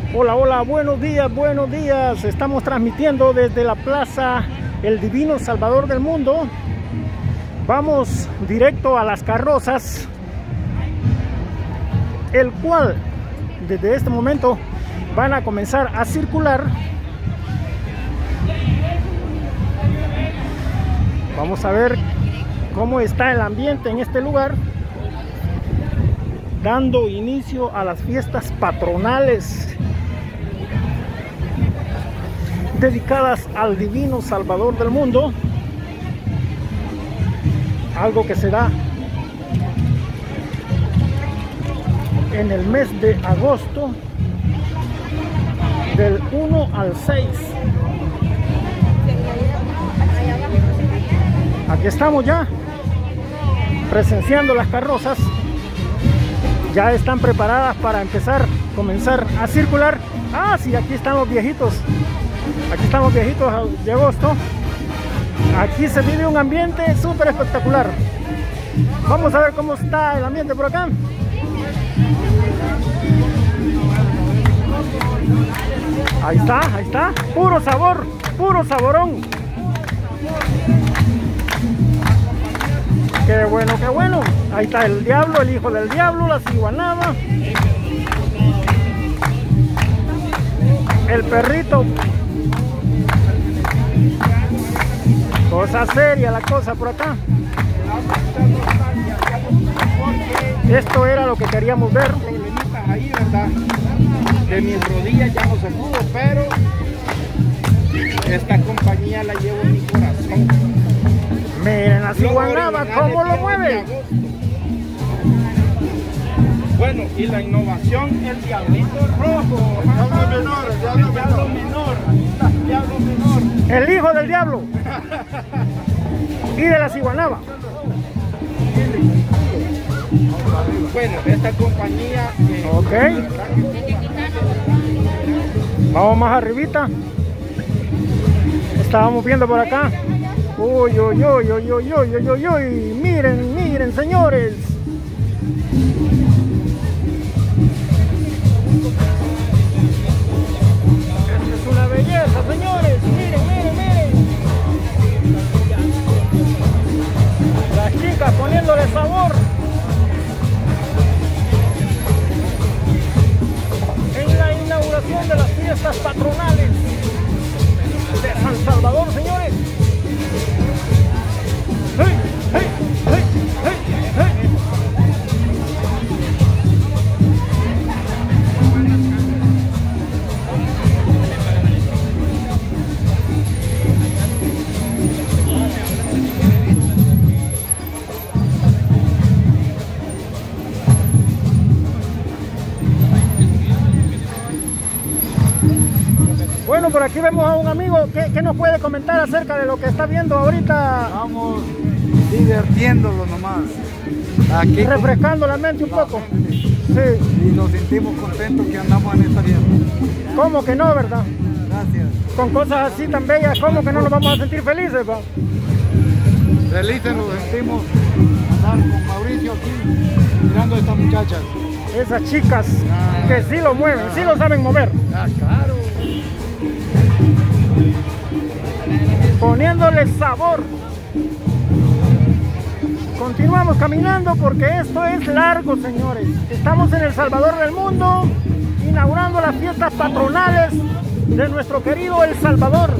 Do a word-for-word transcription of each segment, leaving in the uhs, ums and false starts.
Hola, hola, buenos días, buenos días. Estamos transmitiendo desde la plaza El Divino Salvador del Mundo. Vamos directo a las carrozas, el cual desde este momento van a comenzar a circular. Vamos a ver cómo está el ambiente en este lugar, dando inicio a las fiestas patronales dedicadas al Divino Salvador del Mundo, algo que se da en el mes de agosto del uno al seis. Aquí estamos ya presenciando las carrozas. Ya están preparadas para empezar, comenzar a circular. Ah, sí, aquí están los viejitos. Aquí están los viejitos de agosto. Aquí se vive un ambiente súper espectacular. Vamos a ver cómo está el ambiente por acá. Ahí está, ahí está. Puro sabor, puro saborón. Qué bueno, qué bueno. Ahí está el diablo, el hijo del diablo, la ciguanaba. El perrito. Cosa seria la cosa por acá. Esto era lo que queríamos ver. Problemitas ahí, ¿verdad? De mis rodillas ya no se pudo, pero esta compañía la llevo en mi corazón. Miren la ciguanaba, cómo lo mueve. Bueno, y la innovación, el diablito rojo. El diablo menor, el diablo, el diablo menor. El diablo menor. El hijo del diablo. Y de la ciguanaba. Bueno, esta compañía... Eh, ok. Vamos más arribita. Estábamos viendo por acá. Uy, uy, uy, uy, uy, uy, uy, uy, uy. Miren, miren, señores. Esta es una belleza, señores. Miren, miren, miren. Las chicas poniéndole sabor. En la inauguración de las fiestas patronales de San Salvador, señores. ¡Hey, hey, hey, hey, hey! Bueno, por aquí vemos a un amigo que, que nos puede comentar acerca de lo que está viendo ahorita. Estamos divirtiéndolo nomás. Aquí refrescando la mente un poco. Sí. Y nos sentimos contentos que andamos en esta fiesta. ¿Cómo que no, verdad? Gracias. Con cosas así tan bellas, ¿cómo que no nos vamos a sentir felices, pa? Felices nos sentimos andar con Mauricio aquí mirando a estas muchachas. Esas chicas ah, que sí lo mueven, ah, sí lo saben mover. Ah, claro. Poniéndole sabor. Continuamos caminando porque esto es largo, señores. Estamos en El Salvador del Mundo, inaugurando las fiestas patronales de nuestro querido El Salvador.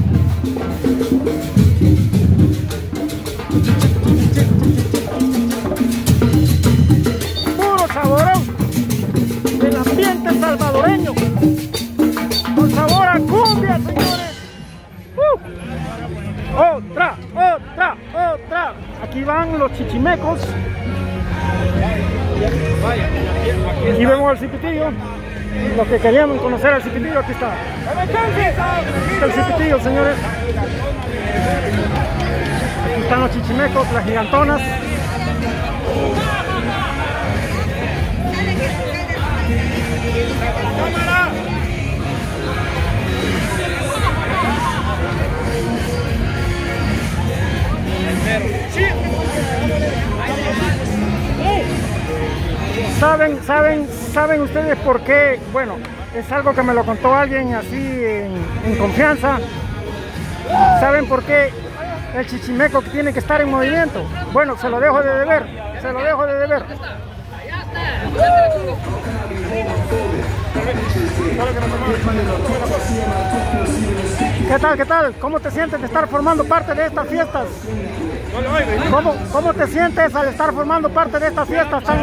Puro saborón del ambiente salvadoreño, con sabor a cumbia, señores. Uh. Otra, otra, otra. Aquí van los chichimecos. Aquí vemos al cipitillo. Los que queríamos conocer al cipitillo, aquí está. Aquí está el cipitillo, señores. Aquí están los chichimecos, las gigantonas. ¿Saben, saben, saben ustedes por qué? Bueno, es algo que me lo contó alguien así en, en confianza. ¿Saben por qué el chichimeco tiene que estar en movimiento? Bueno, se lo dejo de deber, se lo dejo de deber. ¿Qué tal, qué tal? ¿Cómo te sientes de estar formando parte de estas fiestas? ¿Cómo, cómo te sientes al estar formando parte de estas fiestas tan...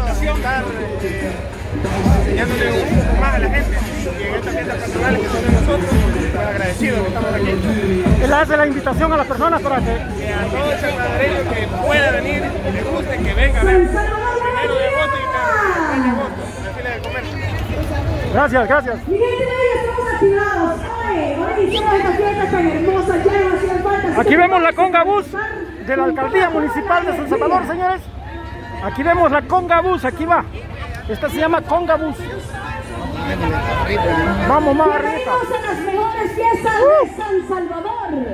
enseñándole un poco más a la gente y en estas fiestas personales que son de nosotros, pues agradecidos que estamos aquí. Él hace la invitación a las personas para que, que a todo el salvadoreño que pueda venir, que le guste, que venga a ver el primero de agosto y el tres de agosto, la fila del comercio. Gracias, gracias. Mi gente, hoy estamos activados. Hoy, hoy hicimos esta fiesta tan hermosa, ya no hacían falta. Aquí vemos la conga bus de la alcaldía municipal de San Salvador, señores. Aquí vemos la conga bus, aquí va. Esta se llama conga bus. Vamos más arriba. Bienvenidos a las mejores fiestas uh. de San Salvador.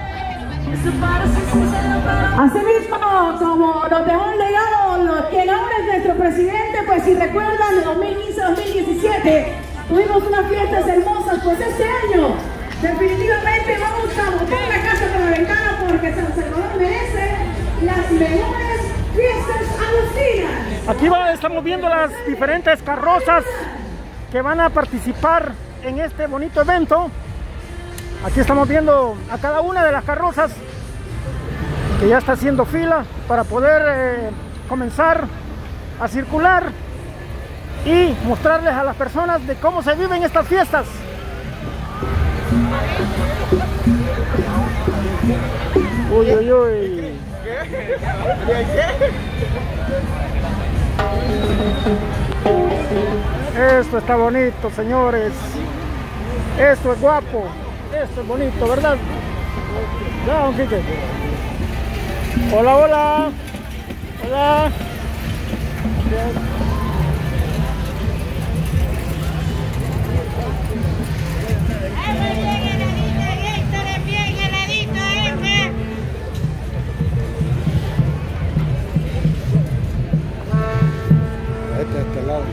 Asimismo, como nos dejó un legado lo que ahora es nuestro presidente, pues si recuerdan, de dos mil quince a dos mil diecisiete tuvimos unas fiestas hermosas, pues este año definitivamente vamos a botar la casa por la ventana porque San Salvador merece las mejores fiestas agustinas. Aquí va, estamos viendo las diferentes carrozas que van a participar en este bonito evento. Aquí estamos viendo a cada una de las carrozas que ya está haciendo fila para poder eh, comenzar a circular y mostrarles a las personas de cómo se viven estas fiestas. Uy, uy, uy. Esto está bonito, señores. Esto es guapo. Esto es bonito, ¿verdad? Ya, don Quique. Hola, hola. Hola. Este, este lado.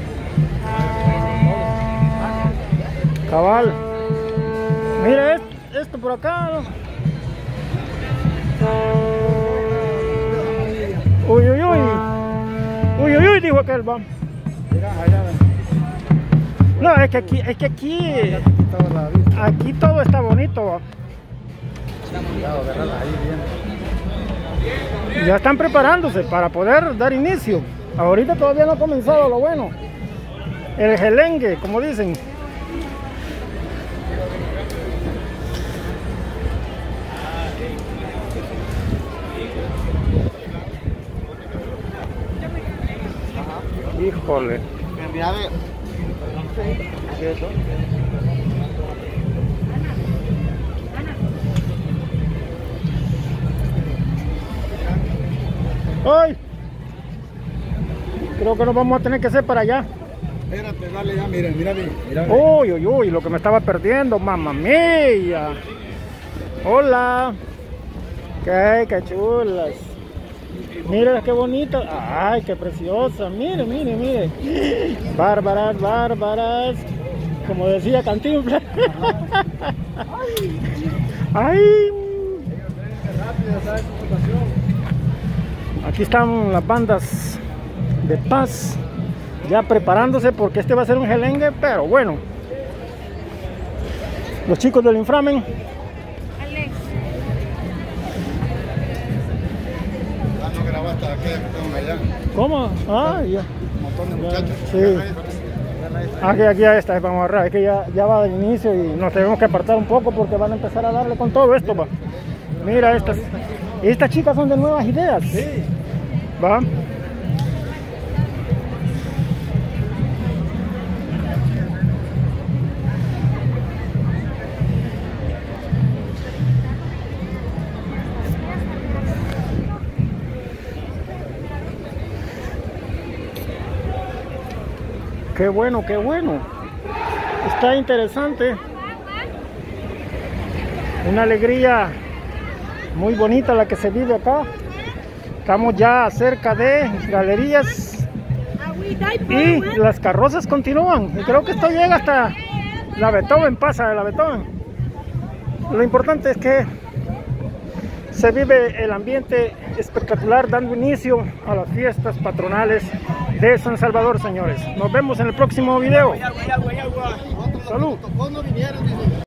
Cabal. Mira esto, esto por acá. Uy, uy, uy. Uy, uy, uy, dijo aquel, va. No, es que aquí, es que aquí, aquí todo está bonito, va. Ya están preparándose para poder dar inicio. Ahorita todavía no ha comenzado lo bueno. El gelengue, como dicen. Híjole. ¡Ay! Creo que nos vamos a tener que hacer para allá. Espérate, dale ya, miren, mira bien. Mira bien. Uy, uy, uy, lo que me estaba perdiendo, mamá mía. Hola. Qué, qué chulas. Miren qué bonita. Ay, qué preciosa. Mire, mire, mire. Bárbaras, bárbaras. Como decía Cantinflas. Ay. Aquí están las bandas de paz ya preparándose porque este va a ser un gelengue, pero bueno. Los chicos del inframen. ¿Cómo? Ah, ya. Un montón de muchachos. Sí. Aquí, aquí ya está, vamos a agarrar. Es que ya, ya va de inicio y nos tenemos que apartar un poco porque van a empezar a darle con todo esto, va. Mira, estas, estas chicas son de nuevas ideas. Sí. Va. Qué bueno, qué bueno. Está interesante. Una alegría muy bonita la que se vive acá. Estamos ya cerca de Galerías Y las carrozas continúan. Y creo que esto llega hasta la Beethoven, pasa de la Beethoven. Lo importante es que se vive el ambiente espectacular, dando inicio a las fiestas patronales de San Salvador, señores. Nos vemos en el próximo video. Salud.